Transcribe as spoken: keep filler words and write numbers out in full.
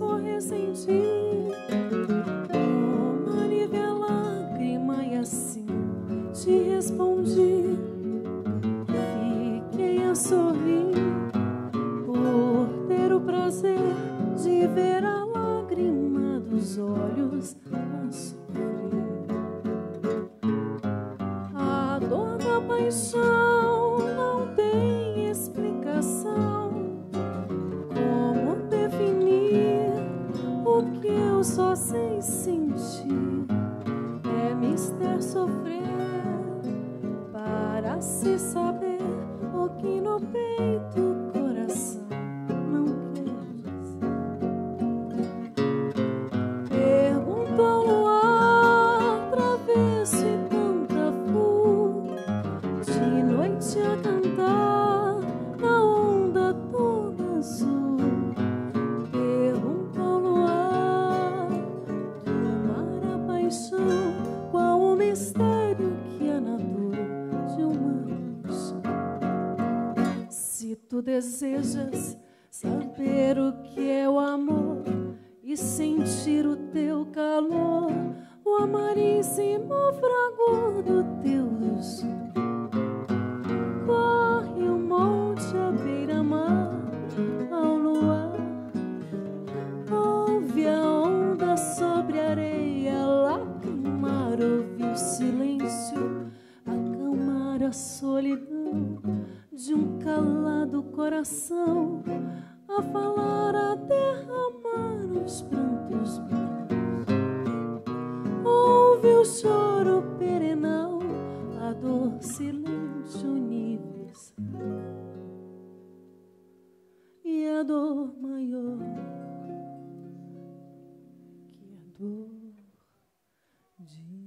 vou ressentir. Uma alívio a lágrima e assim te respondi. Fiquei a sorrir por ter o prazer de ver a lágrima dos olhos a sofrer. A dor da paixão não tem explicação. Como definir o que eu só sei sentir? É mister sofrer para se saber o que no peito o coração não quer dizer. Pergunto ao luar, travesso e tanta flor, de noite a cantar na onda toda azul. Pergunto ao luar, do mar a paixão, qual o mistério que há na dor de uma paixão. Se tu desejas saber o que é o amor e sentir o teu calor, o amaríssimo fragor do teu luxo, corre o monte à beira-mar ao luar, ouve a onda sobre a areia lacrimar, ouve o silêncio acalmar a solidão de um calado coração a falar, a derramar os prantos meus. Ouve o choro perenal, a dor silente universal e a dor maior que a dor de